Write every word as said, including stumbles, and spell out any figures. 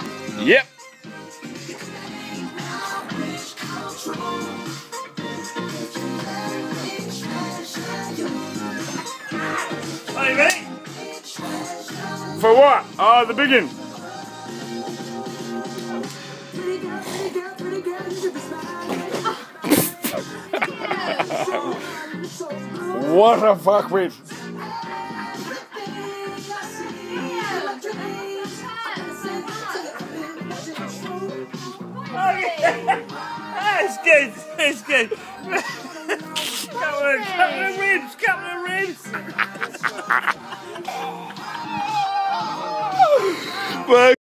Yep. Are you ready? For what? Oh, the biggin. What a fuckwit. That's good, that's good. Couple of, couple of ribs, couple of ribs. Well,